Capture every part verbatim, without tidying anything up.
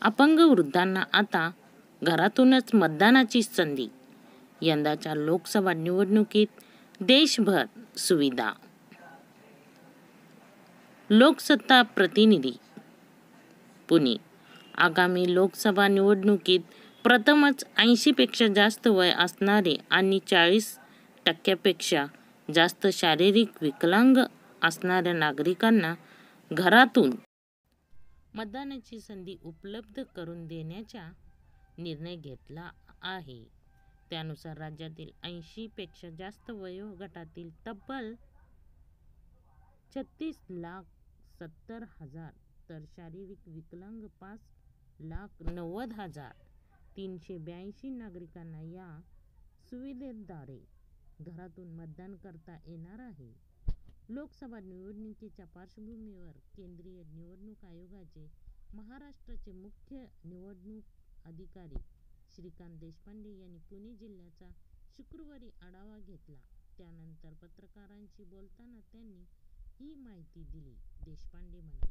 अपंग वृद्धांना आता घरातूनच मतदानाची संधी. यंदाच्या लोकसभा निवडणुकीत देशभर सुविधा. लोकसत्ता प्रतिनिधी, पुणे. आगामी लोकसभा निवडणुकीत प्रथमच ऐंशी पेक्षा जास्त वय असणारे आणि चाळीस टक्क्यापेक्षा जास्त शारीरिक विकलांग असणाऱ्या नागरिकांना घरातून मतदानाची संधी उपलब्ध करून देण्याचा निर्णय घेतला आहे. त्यानुसार राज्यातील ऐंशी पेक्षा जास्त वयोगटातील तब्बल छत्तीस लाख सत्तर हजार तर शारीरिक विकलांग पाच लाख नव्वद हजार तीनशे ब्याऐंशी नागरिकांना या सुविधेद्वारे घरातून मतदान करता येणार आहे. लोकसभा निवडणुकीच्या पार्श्वभूमीवर केंद्रीय निवडणूक आयोगाचे महाराष्ट्राचे मुख्य निवडणूक अधिकारी श्रीकांत देशपांडे यांनी पुणे जिल्ह्याचा शुक्रवारी आढावा घेतला. त्यानंतर पत्रकारांशी बोलताना त्यांनी ही माहिती दिली. देशपांडे म्हणाले,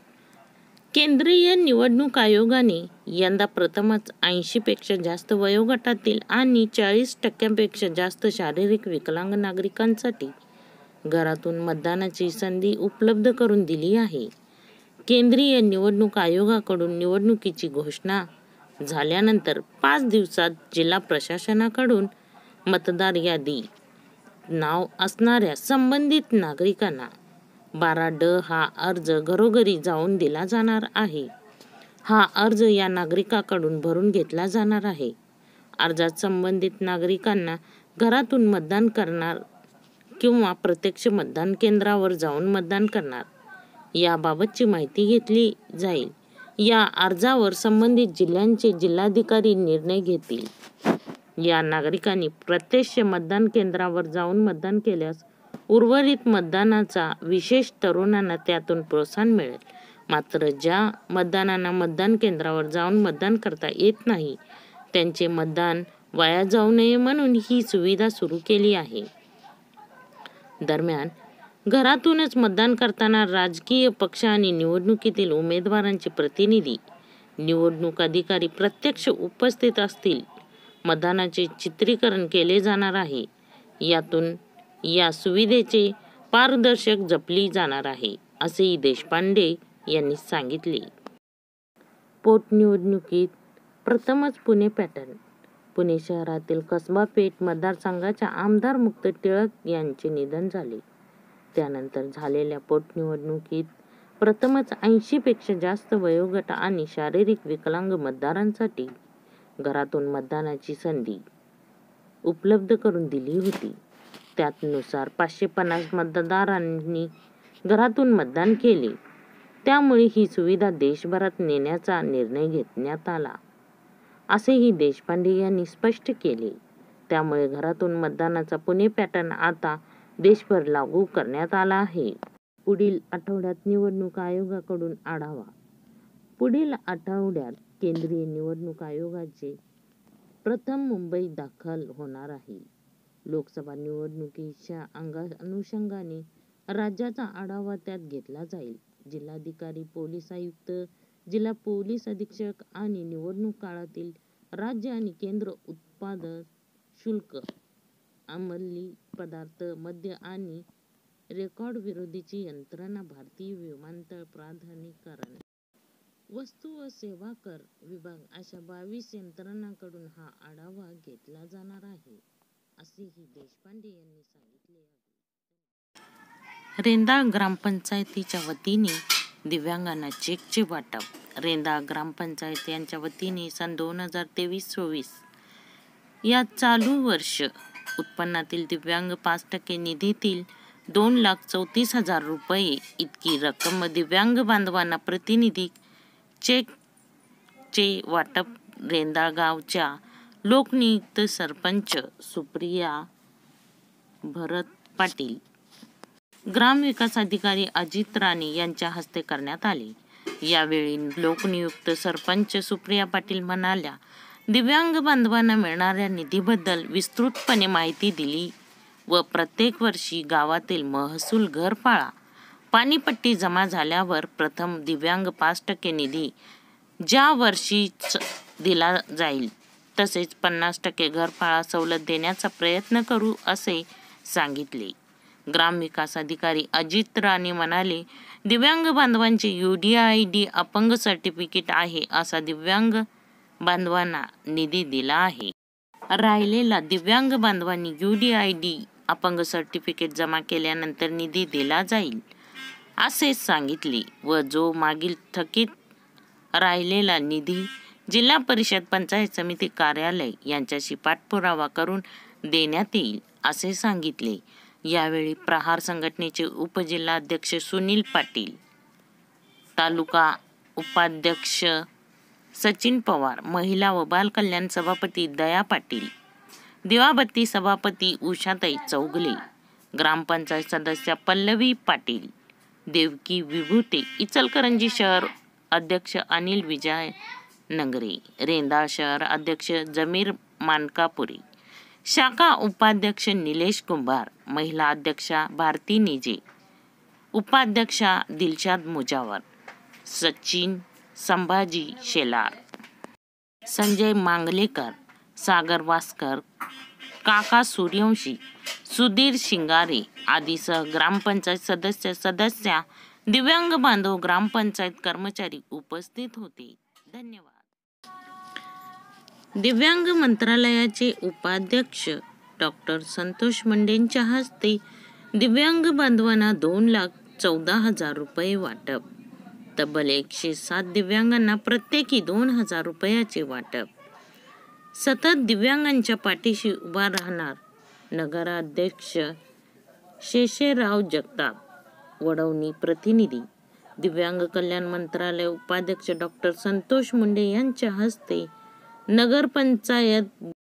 केंद्रीय निवडणूक आयोगाने यंदा प्रथमच ऐंशी पेक्षा जास्त वयोगटातील आणि चाळीस टक्क्यांपेक्षा जास्त शारीरिक विकलांग नागरिकांसाठी घरातून मतदानाची संधी उपलब्ध करून दिली आहे. केंद्रीय निवडणूक आयोगाकडून निवडणुकीची घोषणा झाल्यानंतर पाच दिवसात जिल्हा प्रशासनाकडून मतदार यादी नाव असणाऱ्या संबंधित नागरिकांना बारा ड हा अर्ज घरोघरी जाऊन दिला जाणार आहे. हा अर्ज या नागरिकाकडून भरून घेतला जाणार आहे. अर्जात संबंधित नागरिकांना घरातून मतदान करणार किंवा प्रत्यक्ष मतदान केंद्रावर जाऊन मतदान करणार याबाबतची माहिती घेतली जाईल. या अर्जावर संबंधित जिल्ह्यांचे जिल्हाधिकारी निर्णय घेतील. या नागरिकांनी प्रत्यक्ष मतदान केंद्रावर जाऊन मतदान केल्यास उर्वरित मतदानाचा विशेष तरुणांना त्यातून प्रोत्साहन मिळेल. मात्र ज्या मतदारांना मतदान केंद्रावर जाऊन मतदान करता येत नाही त्यांचे मतदान वाया जाऊ नये म्हणून ही सुविधा सुरू केली आहे. दरम्यान घरातूनच मतदान करताना राजकीय पक्ष आणि निवडणुकीतील उमेदवारांचे प्रतिनिधी, निवडणूक अधिकारी प्रत्यक्ष उपस्थित असतील. मतदानाचे चित्रीकरण केले जाणार आहे. यातून या सुविधेचे पारदर्शक जपली जाणार आहे, असेही देशपांडे यांनी सांगितले. पोटनिवडणुकीत प्रथमच पुणे पॅटर्न. पुणे शहरातील कसबा पेठ मतदारसंघाच्या आमदार मुक्त टिळक यांचे निधन झाले. त्यानंतर झालेल्या पोटनिवडणुकीत प्रथमच ऐंशी पेक्षा जास्त वयोगट आणि शारीरिक विकलांग मतदारांसाठी घरातून मतदानाची संधी उपलब्ध करून दिली होती. त्यानुसार पाचशे पन्नास मतदारांनी घरातून मतदान केले. त्यामुळे ही सुविधा देशभरात नेण्याचा निर्णय घेण्यात आला, असेही देशपांडे यांनी स्पष्ट केले. त्यामुळे घरातून मतदानाचा पुणे पॅटर्न आता देशभर लागू करण्यात आला आहे. पुढील आठवड्यात निवडणूक आयोगाकडून आढावा. पुढील आठवड्यात केंद्रीय निवडणूक आयोगाचे प्रथम मुंबईत दाखल होणार आहे. लोकसभा निवडणुकीच्या अनुषंगाने राज्याचा आढावा त्यात घेतला जाईल. जिल्हाधिकारी, पोलीस आयुक्त, जिल्हा पोलीस अधीक्षक आणि निवडणूक काळातील राज्य आणि केंद्र उत्पादन शुल्क, अंमली पदार्थ, मद्य आणि रेकॉर्ड विरोधीची यंत्रणा, भारतीय विमानतळ प्राधिकरण, वस्तू व सेवा कर विभाग अशा बावीस यंत्रणांकडून हा आढावा घेतला जाणार आहे, असेही देशपांडे यांनी सांगितले आहे. रेंदाळ ग्रामपंचायतीच्या वतीने दिव्यांगांना चेकचे वाटप. रेंदाळ ग्रामपंचायत यांच्या वतीने सन दोन हजार तेवीस चोवीस या चालू वर्ष उत्पन्नातील दिव्यांग पाच टक्के निधीतील दोन लाख चौतीस हजार रुपये इतकी रक्कम दिव्यांग बांधवांना प्रतिनिधी चेकचे वाटप रेंदाळ गावच्या लोकनियुक्त सरपंच सुप्रिया भरत पाटील, ग्रामविकास अधिकारी अजित राणे यांच्या हस्ते करण्यात आले. यावेळी लोकनियुक्त सरपंच सुप्रिया पाटील म्हणाल्या, दिव्यांग बांधवांना मिळणाऱ्या निधीबद्दल विस्तृतपणे माहिती दिली व प्रत्येक वर्षी गावातील महसूल, घरफाळा, पाणीपट्टी जमा झाल्यावर प्रथम दिव्यांग पाच टक्के निधी ज्या वर्षीच दिला जाईल. तसेच पन्नास टक्के घरफाळा सवलत देण्याचा प्रयत्न करू असे सांगितले. ग्रामविकास अधिकारी अजित राणे म्हणाले, दिव्यांग बांधवांचे यू डी आय डी अपंग सर्टिफिकेट आहे असा दिव्यांग बांधवांना निधी दिला आहे. राहिलेला दिव्यांग बांधवांनी यू डी आय डी अपंग सर्टिफिकेट जमा केल्यानंतर निधी दिला जाईल असे सांगितले व जो मागील थकीत राहिलेला निधी जिल्हा परिषद पंचायत समिती कार्यालय यांच्याशी पाठपुरावा करून देण्यात येईल असे सांगितले. यावेळी प्रहार संघटनेचे उपजिल्हाध्यक्ष सुनील पाटील, तालुका उपाध्यक्ष सचिन पवार, महिला व बाल कल्याण सभापती दया पाटील, दिवाबत्ती सभापती उषाताई चौगले, ग्रामपंचायत सदस्य पल्लवी पाटील, देवकी विभूते, इचलकरंजी शहर अध्यक्ष अनिल विजय नगरे, रेंदाळ शहर अध्यक्ष जमीर मानकापुरी, शाखा उपाध्यक्ष निलेश कुंभार, महिला अध्यक्षा भारती निजे, उपाध्यक्षा दिलशाद मुजावर, सचिन संभाजी शेलार, संजय मांगलेकर, सागर वास्कर, काका सूर्यवंशी, सुधीर शिंगारे आदीसह ग्रामपंचायत सदस्य सदस्या, दिव्यांग बांधव, ग्रामपंचायत कर्मचारी उपस्थित होते. धन्यवाद. दिव्यांग मंत्रालयाचे उपाध्यक्ष डॉक्टर संतोष मुंडेंच्या हस्ते दिव्यांग बांधवांना दोन लाख चौदा हजार रुपये वाटप. तब्बल एकशे सात दिव्यांगांना प्रत्येकी दोन हजार रुपयाचे वाटप. सतत दिव्यांगांच्या पाठीशी उभा राहणार नगराध्यक्ष शेषराव जगताप, वडवणी प्रतिनिधी. दिव्यांग कल्याण मंत्रालय उपाध्यक्ष डॉक्टर संतोष मुंडे यांच्या हस्ते नगरपंचायत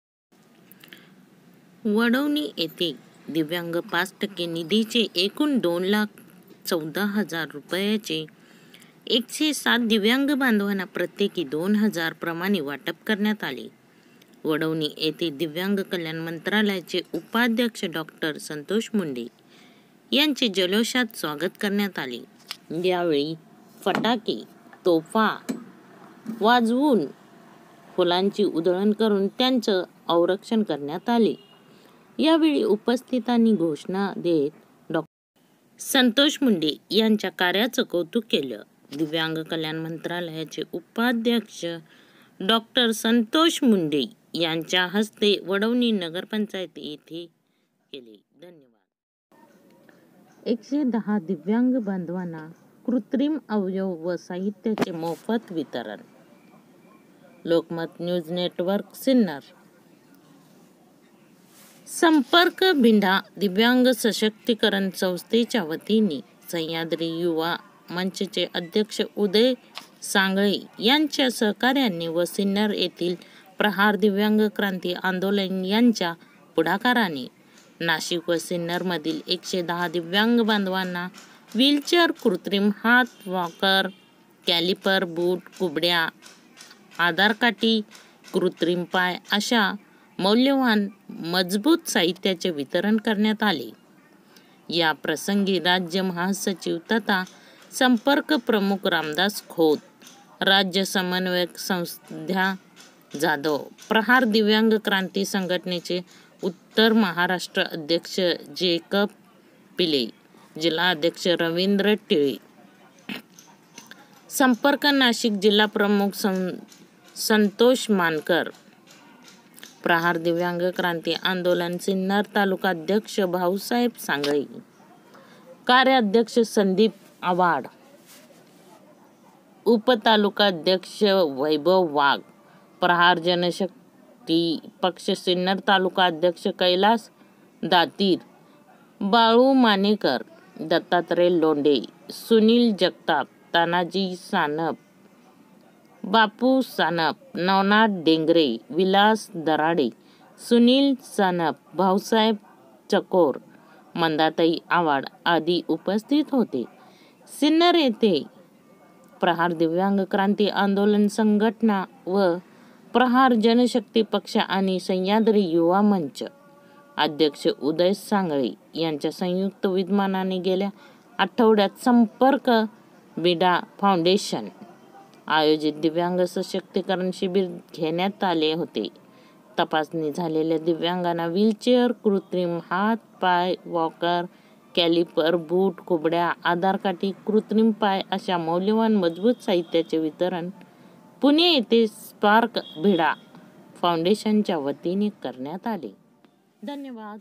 वडवणी येथे दिव्यांग पाच टक्के निधीचे एकूण दोन लाख चौदा हजार रुपयाचे एकशे सात दिव्यांग बांधवांना प्रत्येकी दोन हजार प्रमाणे वाटप करण्यात आले. वडवणी येथे दिव्यांग कल्याण मंत्रालयाचे उपाध्यक्ष डॉक्टर संतोष मुंडे यांचे जल्लोषात स्वागत करण्यात आले. यावेळी फटाके, तोफा वाजवून फुलांची उधळण करून त्यांचं औरक्षण करण्यात आले. यावेळी उपस्थितांनी घोषणा देत डॉक्टर संतोष मुंडे यांच्या कार्याचं कौतुक केलं. दिव्यांग कल्याण मंत्रालयाचे उपाध्यक्ष डॉक्टर संतोष मुंडे यांच्या हस्ते वडवणी नगरपंचायत येथे केले. धन्यवाद. एकशे दहा दिव्यांग बांधवांना कृत्रिम अवयव व साहित्याचे मोफत वितरण. Lokmat news network Sinnar. संपर्क भिंडा दिव्यांग सशक्तीकरण संस्थेच्या वतीने सह्याद्री युवा मंचचे अध्यक्ष उदय सांगळे यांच्या सहकार्याने व सिन्नर येथील प्रहार दिव्यांग क्रांती आंदोलन यांच्या पुढाकाराने नाशिक व सिन्नरमधील एकशे दहा दिव्यांग बांधवांना व्हीलचेअर, कृत्रिम हात, वॉकर, कॅलिपर, बूट, कुबड्या, आधारकाठी, कृत्रिम पाय अशा मौल्यवान मजबूत साहित्याचे वितरण करण्यात आले. या प्रसंगी राज्य महासचिव तथा संपर्क प्रमुख रामदास खोत, राज्य समन्वयक संध्या जाधव, प्रहार दिव्यांग क्रांती संघटनेचे उत्तर महाराष्ट्र अध्यक्ष जेकब पिले, जिल्हाध्यक्ष रवींद्र टिळे, संपर्क नाशिक जिल्हा प्रमुख संतोष मानकर, प्रहार दिव्यांग क्रांती आंदोलन सिन्नर तालुका अध्यक्ष भाऊसाहेब सांगळे, कार्याध्यक्ष संदीप आव्हाड, उपतालुका अध्यक्ष वैभव वाघ, प्रहार जनशक्ती पक्ष सिन्नर तालुका अध्यक्ष कैलास दातीर, बाळू मानेकर, दत्तात्रय लोंढे, सुनील जगताप, तानाजी सानप, बापू सानप, नवनाथ डेंगरे, विलास दराडे, सुनील सानप, भाऊसाहेब चकोर, मंदाताई आव्हाड आदी उपस्थित होते. सिन्नर येथे प्रहार दिव्यांग क्रांती आंदोलन संघटना व प्रहार जनशक्ती पक्ष आणि सह्याद्री युवा मंच अध्यक्ष उदय सांगळे यांच्या संयुक्त विद्यमानाने गेल्या आठवड्यात संपर्क भिंडा फाउंडेशन आयोजित दिव्यांग सशक्तीकरण शिबिर घेण्यात आले होते. तपासणी झालेल्या दिव्यांगांना व्हीलचेअर, कृत्रिम हात पाय, वॉकर, कॅलिपर, बूट, कुबड्या, आधार काठी, कृत्रिम पाय अशा मौल्यवान मजबूत साहित्याचे वितरण पुणे येथे स्पार्क भिडा फाउंडेशनच्या वतीने करण्यात आले. धन्यवाद.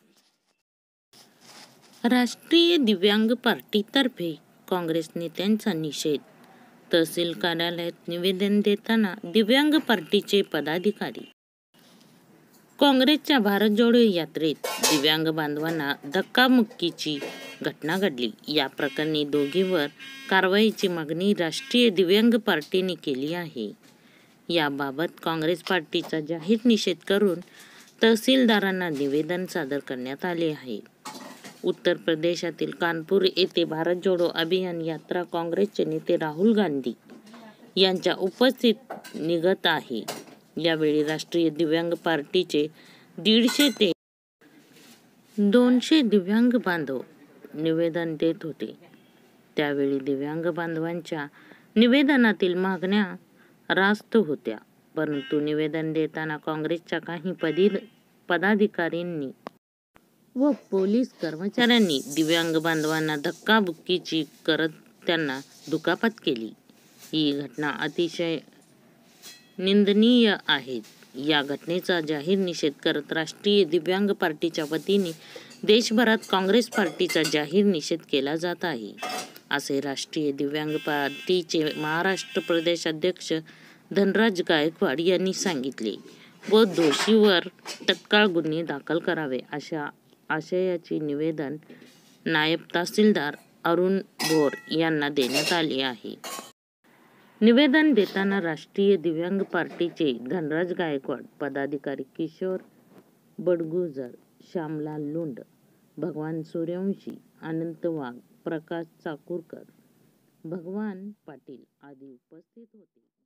राष्ट्रीय दिव्यांग पार्टीतर्फे काँग्रेस नेत्यांचा निषेध. तहसील कार्यालयात निवेदन देताना दिव्यांग पार्टीचे पदाधिकारी. काँग्रेसच्या भारत जोडो यात्रेत दिव्यांग बांधवांना धक्काबुक्कीची घटना घडली. या प्रकरणी दोघींवर कारवाईची मागणी राष्ट्रीय दिव्यांग पार्टीने केली आहे. याबाबत काँग्रेस पार्टीचा जाहीर निषेध करून तहसीलदारांना निवेदन सादर करण्यात आले आहे. उत्तर प्रदेशातील कानपूर येथे भारत जोडो अभियान यात्रा काँग्रेसचे नेते राहुल गांधी यांच्या उपस्थित निघत आहे. यावेळी राष्ट्रीय दिव्यांग पार्टीचे दीडशे ते दोनशे दिव्यांग बांधव निवेदन देत होते. त्यावेळी दिव्यांग बांधवांच्या निवेदनातील मागण्या रास्त होत्या. परंतु निवेदन देताना काँग्रेसच्या काही पदाधिकाऱ्यांनी व पोलीस कर्मचाऱ्यांनी दिव्यांग बांधवांना धक्काबुक्कीची करत त्यांना दुखापत केली. ही घटना अतिशय निंदनीय आहे. या घटनेचा जाहीर निषेध करत राष्ट्रीय दिव्यांग पार्टीच्या वतीने देशभरात काँग्रेस पार्टीचा जाहीर निषेध केला जात आहे, असे राष्ट्रीय दिव्यांग पार्टीचे महाराष्ट्र प्रदेश अध्यक्ष धनराज गायकवाड यांनी सांगितले व दोषींवर तत्काळ गुन्हे दाखल करावे अशा आशयाचे निवेदन नायब तहसीलदार अरुण भोर यांना देण्यात आले आहे. निवेदन देताना राष्ट्रीय दिव्यांग पार्टीचे धनराज गायकवाड, पदाधिकारी किशोर बडगुजर, श्यामलाल लुंड, भगवान सूर्यवंशी, अनंत वाघ, प्रकाश चाकूरकर, भगवान पाटील आदी उपस्थित होते.